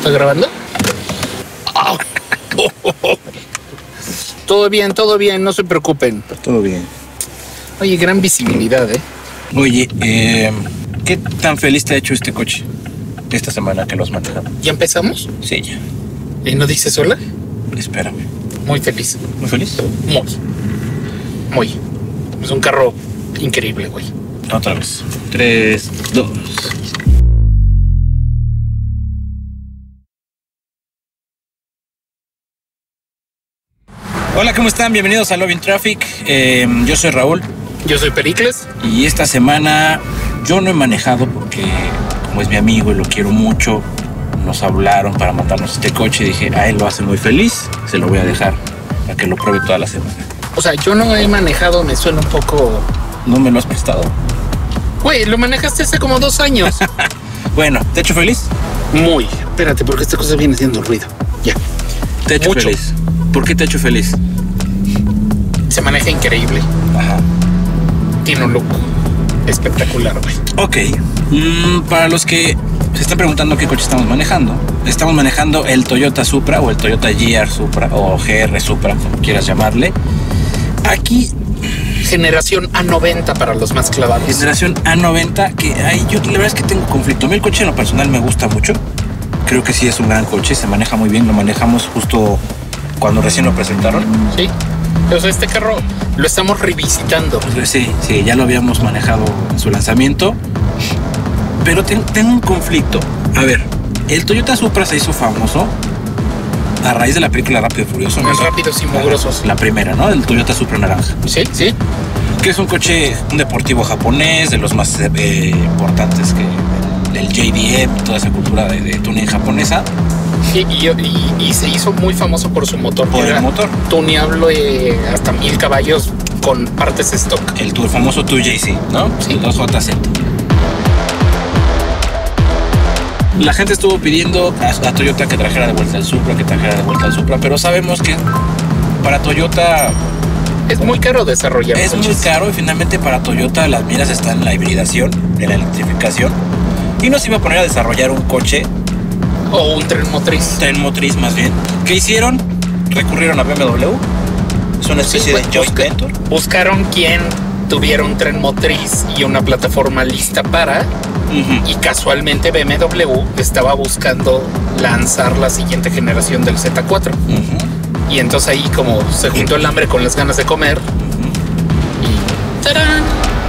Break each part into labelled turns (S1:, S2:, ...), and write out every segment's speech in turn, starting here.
S1: está grabando? Todo bien, no se preocupen.
S2: Todo bien.
S1: Oye, gran visibilidad, ¿eh?
S2: Oye, ¿qué tan feliz te ha hecho este coche esta semana que lo has manejado?
S1: ¿Ya empezamos?
S2: Sí, ya.
S1: ¿Y no dices hola?
S2: Espérame.
S1: Muy feliz.
S2: ¿Muy feliz?
S1: Muy. Es un carro increíble, güey.
S2: Otra vez. 3, 2. Hola, ¿cómo están? Bienvenidos a Love in Traffic. Yo soy Raúl.
S1: Yo soy Pericles.
S2: Y esta semana yo no he manejado porque, como es mi amigo y lo quiero mucho, nos hablaron para mandarnos este coche y dije, a él lo hace muy feliz, se lo voy a dejar para que lo pruebe toda la semana.
S1: O sea, yo no he manejado, me suena un poco...
S2: ¿No me lo has prestado?
S1: Güey, lo manejaste hace como 2 años.
S2: Bueno, ¿te ha hecho feliz?
S1: Muy. Espérate, porque esta cosa viene haciendo ruido. Ya.
S2: ¿Te ha hecho feliz? ¿Por qué te ha hecho feliz?
S1: Se maneja increíble.
S2: Ajá.
S1: Tiene un look espectacular, güey.
S2: Ok. Para los que se están preguntando qué coche estamos manejando el Toyota Supra o el Toyota GR Supra o GR Supra, como quieras llamarle. Aquí...
S1: Generación A90 para los más clavados.
S2: Generación A90, que yo la verdad es que tengo conflicto. A mí el coche en lo personal me gusta mucho. Creo que sí es un gran coche, se maneja muy bien. Lo manejamos justo cuando recién lo presentaron.
S1: Sí. O sea, este carro lo estamos revisitando.
S2: Sí, ya lo habíamos manejado en su lanzamiento. Pero tengo un conflicto. A ver, el Toyota Supra se hizo famoso a raíz de la película Rápido y Furioso.
S1: Más rápidos y mugrosos.
S2: La primera, ¿no? El Toyota Supra naranja.
S1: Sí.
S2: Que es un coche, un deportivo japonés, de los más importantes que el JDM, toda esa cultura de tuning japonesa.
S1: Sí, y se hizo muy famoso por su motor.
S2: Por el motor.
S1: Tuneable hasta 1000 caballos con partes stock.
S2: El famoso 2JZ, ¿no?
S1: Sí.
S2: El 2JZ. La gente estuvo pidiendo a Toyota que trajera de vuelta el Supra, pero sabemos que para Toyota
S1: es muy caro desarrollar.
S2: Es muy caro y finalmente para Toyota las miras están en la hibridación, en la electrificación. Y no se iba a poner a desarrollar un coche
S1: o un tren motriz.
S2: Tren motriz más bien. ¿Qué hicieron? Recurrieron a BMW. Es una especie de joint venture.
S1: Buscaron quién tuviera un tren motriz y una plataforma lista para... Y casualmente BMW estaba buscando lanzar la siguiente generación del Z4. Y entonces ahí como se juntó el hambre con las ganas de comer. Y ¡tarán!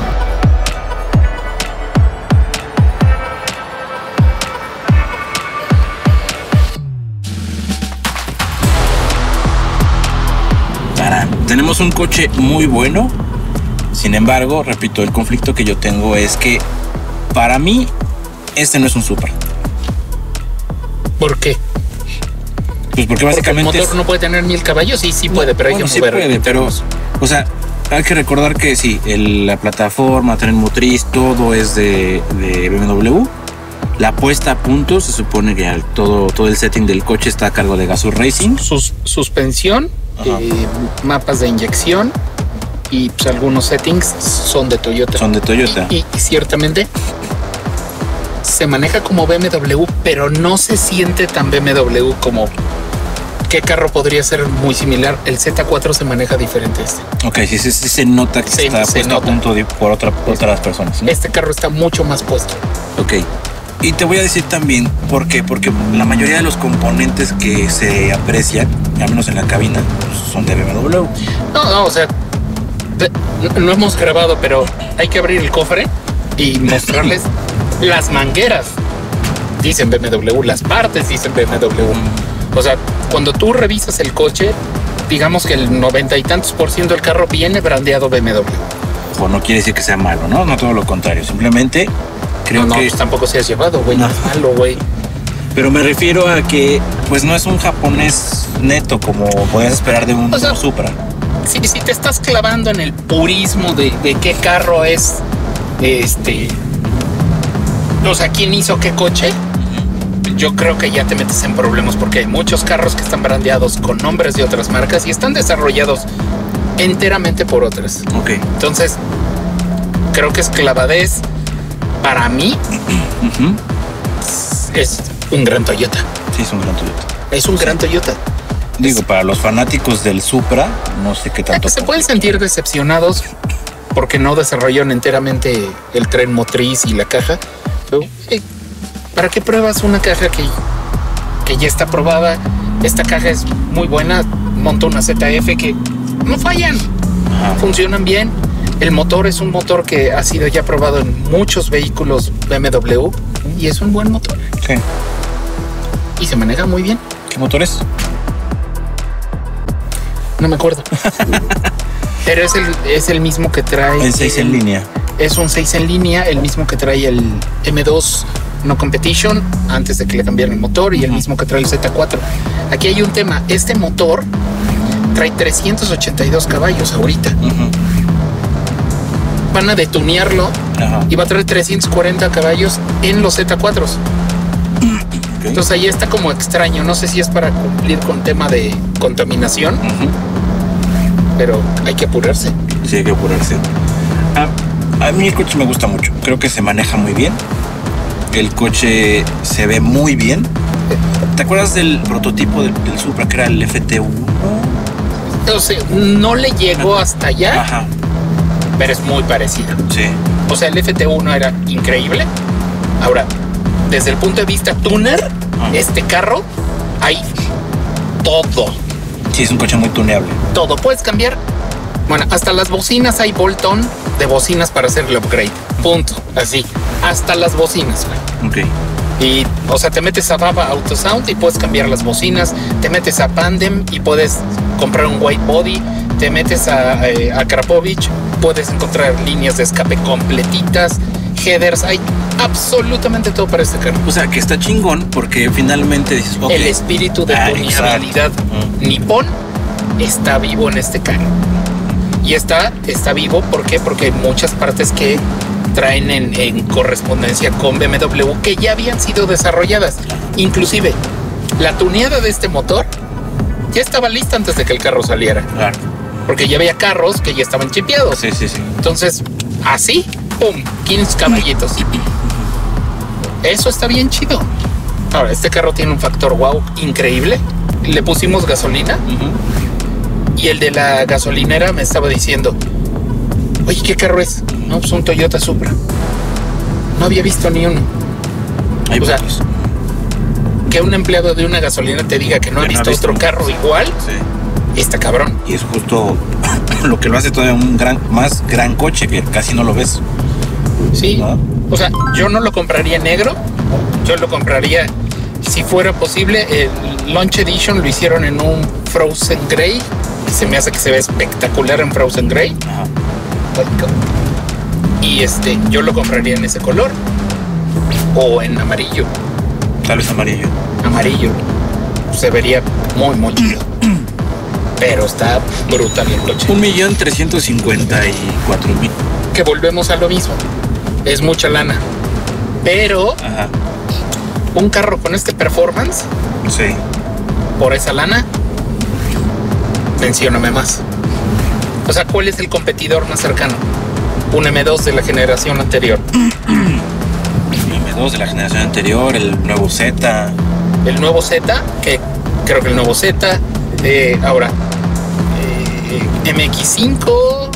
S2: Tenemos un coche muy bueno. Sin embargo, repito, el conflicto que yo tengo es que para mí este no es un Supra.
S1: ¿Por qué?
S2: Pues porque básicamente
S1: el motor no puede tener 1000 caballos. Sí puede, pero hay que mover.
S2: Sí puede, pero o sea, hay que recordar que sí, la plataforma, tren motriz, todo es de BMW. La puesta a punto se supone que todo el setting del coche está a cargo de Gazoo Racing.
S1: Suspensión, mapas de inyección y pues algunos settings son de Toyota. Y ciertamente se maneja como BMW, pero no se siente tan BMW como... ¿Qué carro podría ser muy similar? El Z4 se maneja diferente a este.
S2: Ok, sí se nota que está puesto a punto por otras personas, ¿no?
S1: Este carro está mucho más puesto.
S2: Ok. Y te voy a decir también por qué. Porque la mayoría de los componentes que se aprecian, al menos en la cabina, pues, son de BMW.
S1: No, o sea, no hemos grabado, pero hay que abrir el cofre y mostrarles las mangueras. Dicen BMW, las partes dicen BMW. O sea, cuando tú revisas el coche, digamos que el 90 y tantos % del carro viene brandeado BMW.
S2: O no quiere decir que sea malo, ¿no? No todo lo contrario. Simplemente creo que...
S1: pues tampoco se has llevado, güey. No es malo, güey.
S2: Pero me refiero a que, pues no es un japonés neto como podías esperar de un Supra.
S1: Si te estás clavando en el purismo de qué carro es, o sea, quién hizo qué coche, yo creo que ya te metes en problemas porque hay muchos carros que están brandeados con nombres de otras marcas y están desarrollados enteramente por otras.
S2: Ok.
S1: Entonces, creo que es clavadez. Para mí, es un gran Toyota.
S2: Sí, es un gran Toyota.
S1: Es un gran Toyota.
S2: Digo, para los fanáticos del Supra, no sé qué tanto.
S1: Se pueden sentir decepcionados porque no desarrollaron enteramente el tren motriz y la caja. Pero, ¿para qué pruebas una caja que ya está probada? Esta caja es muy buena. Monta una ZF que no fallan. Funcionan bien. El motor es un motor que ha sido ya probado en muchos vehículos BMW y es un buen motor.
S2: Sí.
S1: Y se maneja muy bien.
S2: ¿Qué motor es?
S1: No me acuerdo. Pero es el mismo que trae...
S2: El 6 en línea.
S1: Es un 6 en línea, el mismo que trae el M2 No Competition antes de que le cambiaran el motor y el mismo que trae el Z4. Aquí hay un tema. Este motor trae 382 caballos ahorita. Van a detunearlo y va a traer 340 caballos en los Z4s. Entonces ahí está como extraño. No sé si es para cumplir con tema de contaminación, pero hay que apurarse.
S2: Sí, hay que apurarse. A mí el coche me gusta mucho. Creo que se maneja muy bien. El coche se ve muy bien. ¿Te acuerdas del prototipo del Supra que era el FT1?
S1: Entonces, no le llegó hasta allá, pero es muy parecido.
S2: Sí.
S1: O sea, el FT1 era increíble. Ahora, desde el punto de vista tuner, este carro hay todo.
S2: Sí, es un coche muy tuneable.
S1: Todo. Puedes cambiar. Bueno, hasta las bocinas hay bolt-on de bocinas para hacer el upgrade. Punto. Así. Hasta las bocinas, güey.
S2: Ok.
S1: Y, o sea, te metes a Baba Auto Sound y puedes cambiar las bocinas. Te metes a Pandem y puedes comprar un white body. Te metes a Krapovich, puedes encontrar líneas de escape completitas, headers, hay absolutamente todo para este carro.
S2: O sea, que está chingón porque finalmente dices,
S1: el espíritu de tuneabilidad nipón está vivo en este carro. Y está vivo, ¿por qué? Porque hay muchas partes que traen en correspondencia con BMW que ya habían sido desarrolladas. Inclusive, la tuneada de este motor ya estaba lista antes de que el carro saliera.
S2: Claro.
S1: Porque ya había carros que ya estaban chipeados.
S2: Sí.
S1: Entonces, así, ¡pum! 15 caballitos. Eso está bien chido. Ahora, este carro tiene un factor wow increíble. Le pusimos gasolina y el de la gasolinera me estaba diciendo, oye, ¿qué carro es? No, pues un Toyota Supra. No había visto ni uno.
S2: Hay
S1: sea, que un empleado de una gasolina te diga que no ha visto otro carro igual.
S2: Sí.
S1: Está cabrón.
S2: Y es justo lo que lo hace todavía un más gran coche que casi no lo ves.
S1: Sí. ¿No? O sea, yo no lo compraría negro. Yo lo compraría, si fuera posible, el Launch Edition lo hicieron en un Frozen Grey. Que se me hace que se ve espectacular en Frozen Grey. Y yo lo compraría en ese color. O en amarillo.
S2: Tal vez amarillo.
S1: Amarillo. Se vería muy, muy chido. Pero está brutal el coche.
S2: 1,354,000.
S1: Que volvemos a lo mismo. Es mucha lana. Pero un carro con este performance,
S2: sí,
S1: por esa lana, mencióname más. O sea, ¿cuál es el competidor más cercano? Un M2 de la generación anterior.
S2: M2 de la generación anterior, el nuevo Z.
S1: El nuevo Z, que creo que el nuevo Z. Ahora, MX5,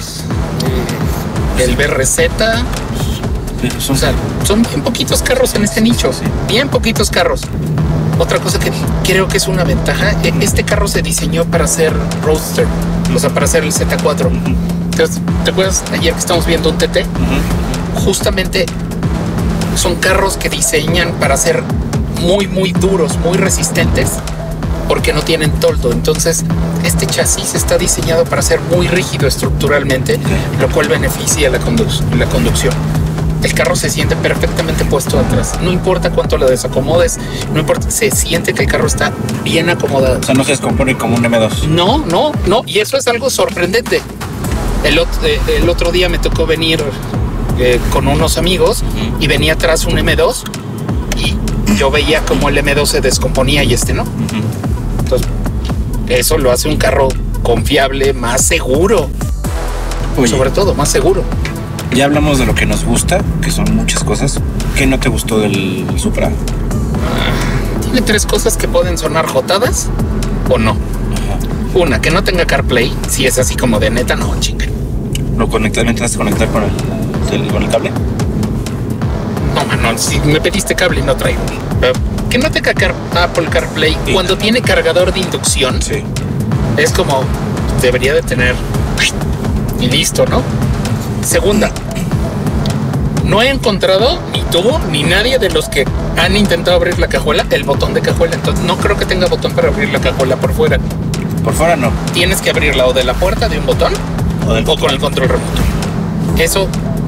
S1: el BRZ. O sea, son bien poquitos carros en este nicho. Bien poquitos carros. Otra cosa que creo que es una ventaja, este carro se diseñó para ser roadster, o sea, para ser el Z4. Entonces, ¿te acuerdas ayer que estamos viendo un TT? Justamente son carros que diseñan para ser muy, muy duros, muy resistentes, porque no tienen toldo. Entonces, este chasis está diseñado para ser muy rígido estructuralmente, lo cual beneficia la conducción. El carro se siente perfectamente puesto atrás. No importa cuánto lo desacomodes, no importa, se siente que el carro está bien acomodado.
S2: O sea, no se descompone como un M2.
S1: No. Y eso es algo sorprendente. El otro día me tocó venir con unos amigos y venía atrás un M2 y yo veía como el M2 se descomponía y no. Entonces, eso lo hace un carro confiable, más seguro. Oye, sobre todo, más seguro.
S2: Ya hablamos de lo que nos gusta, que son muchas cosas. ¿Qué no te gustó del Supra?
S1: tiene 3 cosas que pueden sonar jotadas o no. Ajá. Una, que no tenga CarPlay. Si es así como de neta, no, chinga.
S2: ¿Lo conectas? ¿Me intentas conectar con el cable?
S1: No, mano, si me pediste cable no traigo. Que no tenga Apple CarPlay sí, cuando tiene cargador de inducción.
S2: Sí.
S1: Es como debería de tener y listo, ¿no? Segunda, no he encontrado ni tú ni nadie de los que han intentado abrir la cajuela el botón de cajuela. Entonces no creo que tenga botón para abrir la cajuela por fuera.
S2: Por fuera no.
S1: Tienes que abrirla o de la puerta de un botón o con el control remoto. Eso.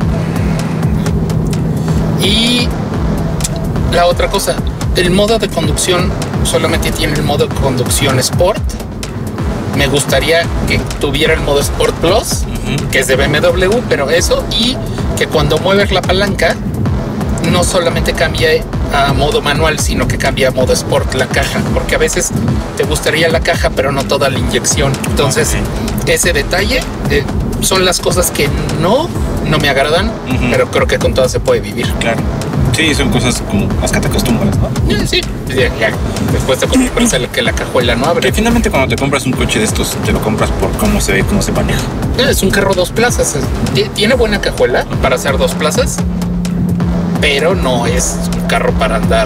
S1: Y la otra cosa, el modo de conducción solamente tiene el modo de conducción Sport. Me gustaría que tuviera el modo Sport Plus, que es de BMW, pero eso, y que cuando mueves la palanca no solamente cambie a modo manual, sino que cambie a modo Sport la caja, porque a veces te gustaría la caja, pero no toda la inyección. Entonces, ese detalle son las cosas que no me agradan, pero creo que con todas se puede vivir.
S2: Claro. Sí, son cosas como las que te acostumbras, ¿no?
S1: Sí, ya después te acostumbras a que la cajuela no abre.
S2: Que finalmente cuando te compras un coche de estos, te lo compras por cómo se ve, cómo se maneja.
S1: Es un carro 2 plazas. Tiene buena cajuela para hacer 2 plazas, pero no es un carro para andar.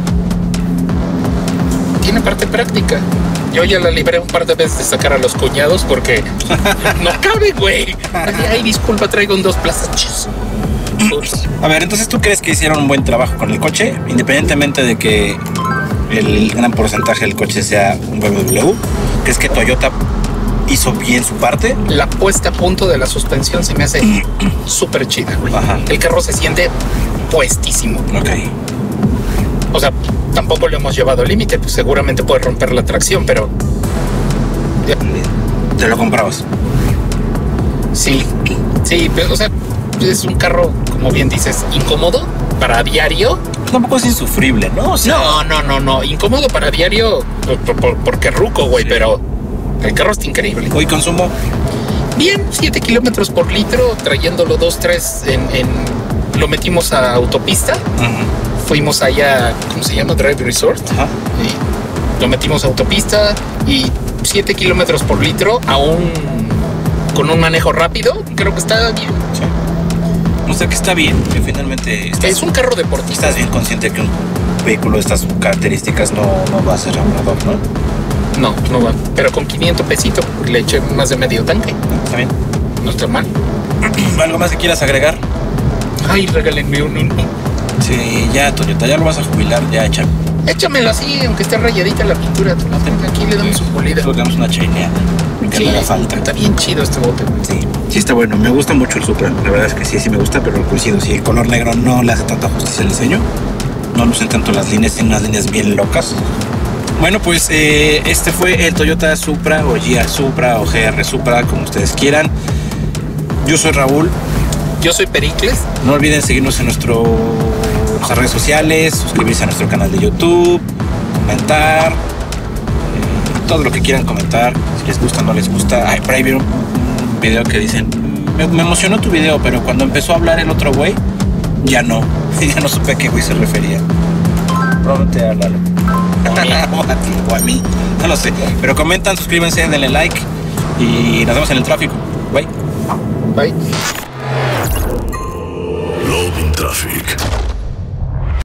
S1: Tiene parte práctica. Yo ya la libré un par de veces de sacar a los cuñados porque no cabe, güey. Ay, disculpa, traigo un 2 plazas. Ups.
S2: A ver, entonces tú crees que hicieron un buen trabajo con el coche, independientemente de que el gran porcentaje del coche sea un BMW. ¿Crees que Toyota hizo bien su parte?
S1: La puesta a punto de la suspensión se me hace súper chida, güey. Ajá. El carro se siente puestísimo.
S2: Ok.
S1: O sea, tampoco lo hemos llevado al límite, pues seguramente puede romper la tracción, pero...
S2: ¿Te lo comprabas?
S1: Sí, pero, o sea, es un carro, como bien dices, incómodo para diario.
S2: Tampoco es insufrible, ¿no? O sea...
S1: No. Incómodo para diario porque ruco, güey, sí. Pero el carro está increíble.
S2: ¿Hoy consumo?
S1: Bien, 7 kilómetros por litro, trayéndolo 2-3 lo metimos a autopista. Fuimos allá, ¿cómo se llama? Drive Resort. Y lo metimos a autopista y 7 kilómetros por litro con un manejo rápido, creo que está bien.
S2: Sí. O sea que está bien, que finalmente
S1: es un carro deportista.
S2: Estás bien consciente que un vehículo de estas características no va a ser ahorrador, ¿no?
S1: No va. Pero con 500 pesitos le eché más de medio tanque.
S2: Está bien.
S1: No está mal.
S2: ¿Algo más que quieras agregar?
S1: Ay, regálenme uno.
S2: Sí, ya, Toyota, ya lo vas a jubilar, ya
S1: échamelo así, aunque esté rayadita la pintura. Aquí le damos un pulido.
S2: Le damos una chaineada. Que
S1: sí,
S2: me haga falta.
S1: Está bien chido este bote.
S2: Sí, está bueno. Me gusta mucho el Supra. La verdad es que sí me gusta, pero coincido. Si el color negro no le hace tanta justicia al diseño, no lucen tanto las líneas, tienen unas líneas bien locas. Bueno, pues este fue el Toyota Supra o GR Supra o GR Supra, como ustedes quieran. Yo soy Raúl.
S1: Yo soy Pericles.
S2: No olviden seguirnos en nuestras redes sociales, suscribirse a nuestro canal de YouTube, comentar, todo lo que quieran comentar, si les gusta o no les gusta. Ay, por ahí vieron un video que dicen, me emocionó tu video, pero cuando empezó a hablar el otro güey, ya no supe a qué güey se refería. Probablemente a Lalo. O a mí, no lo sé. Pero comentan, suscríbanse, denle like y nos vemos en el tráfico. Bye.
S1: Bye.
S3: Loading Traffic.